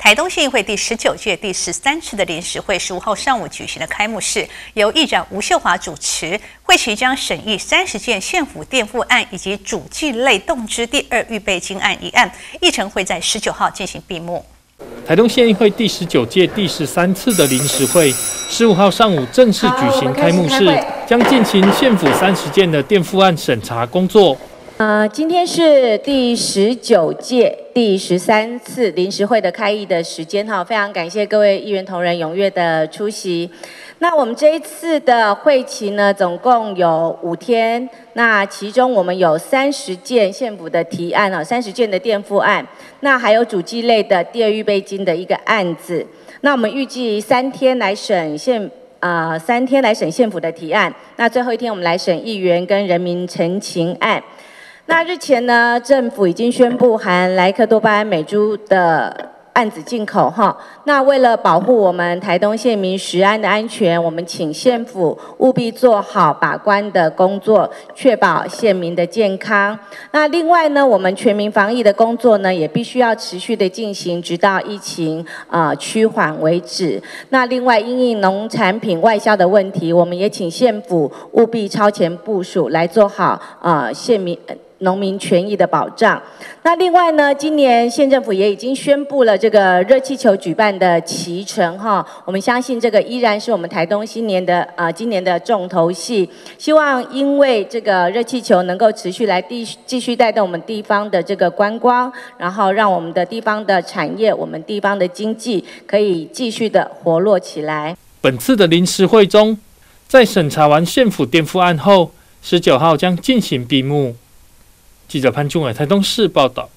台东县议会第19届第13次的临时会15号上午举行的开幕式，由议长吴秀华主持。会期将审议30件县府垫付案以及主计类动支第2预备金案一案，议程会在19号进行闭幕。 台东县议会第19届第13次的临时会15号上午正式举行开幕式，将进行县府30件的垫付案审查工作。 今天是第19届第13次临时会的开议的时间哈，非常感谢各位议员同仁踊跃的出席。那我们这一次的会期呢，总共有5天，那其中我们有30件县府的提案30件的垫付案，那还有主计类的第2预备金的一个案子。那我们预计3天来审3天来审县府的提案，那最后1天我们来审议员跟人民陈情案。那日前呢，政府已经宣布含莱克多巴胺美猪的案子进口哈。那为了保护我们台东县民食安的安全，我们请县府务必做好把关的工作，确保县民的健康。那另外呢，我们全民防疫的工作呢，也必须要持续的进行，直到疫情趋缓为止。那另外，因应农产品外销的问题，我们也请县府务必超前部署，来做好农民权益的保障。那另外呢，今年县政府也已经宣布了这个热气球举办的期程哈，我们相信这个依然是我们台东今年的重头戏。希望因为这个热气球能够持续来继续带动我们地方的这个观光，然后让我们的地方的产业、我们地方的经济可以继续的活络起来。 本次的临时会中，在审查完县府垫付案后，19号将进行闭幕。记者潘俊伟台东市报道。